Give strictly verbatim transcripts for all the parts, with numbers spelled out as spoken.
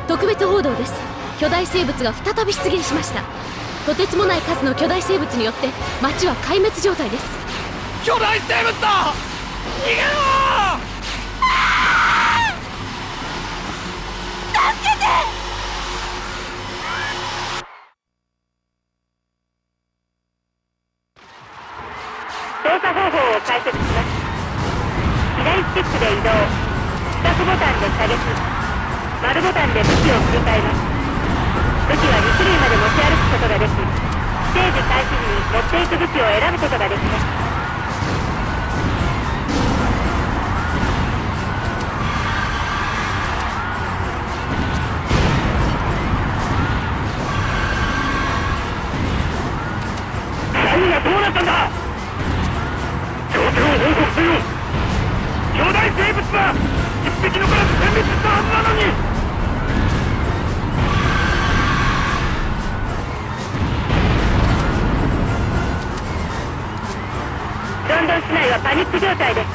特別報道です。巨大生物が再び出現しました。とてつもない数の巨大生物によって町は壊滅状態です。 巨大生物だ、逃げろー、助けて。 操作方法を解説します。左スティックで移動、四角ボタンで射撃、丸ボタンで武器を切り替えます。武器はに種類まで持ち歩くことができ、ステージ開始時に持っていく武器を選ぶことができます。 何がどうなったんだ。状況を報告せよ。巨大生物は一匹残らず殲滅したはずなのに。 ロンドン市内はパニック状態です。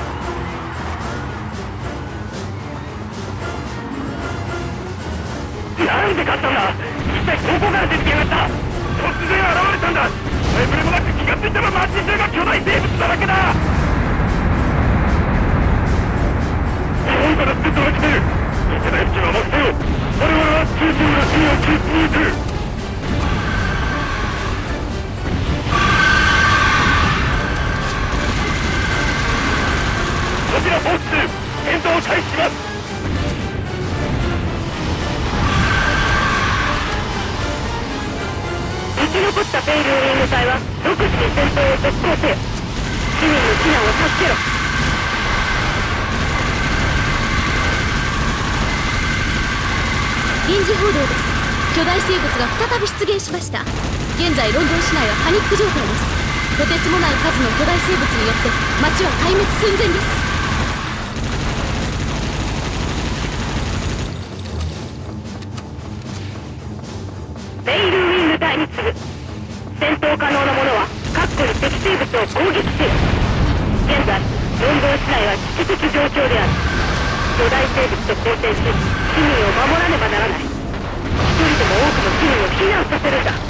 なんで勝ったんだ。一体どこから出てきやがった。突然現れたんだ。前触れもなく気がついたら街中が巨大生物だらけだ。日本から出てきてる。いけないうちは任せよ。我々は中心のシーンをキープに行く。こちらホークス、戦闘を開始します。 生き残ったペイルウィング隊は独自に戦闘を続行せよ。市民の避難を助けろ。 臨時報道です。巨大生物が再び出現しました。現在ロンドン市内はパニック状態です。とてつもない数の巨大生物によって街は壊滅寸前です。 ペイルウィング隊に次ぐ。戦闘可能なものは確固に敵生物を攻撃せよ。現在ロンドン市内は危機的状況である。巨大生物と交戦し市民を守らねばならない。一人でも多くの市民を避難させるんだ。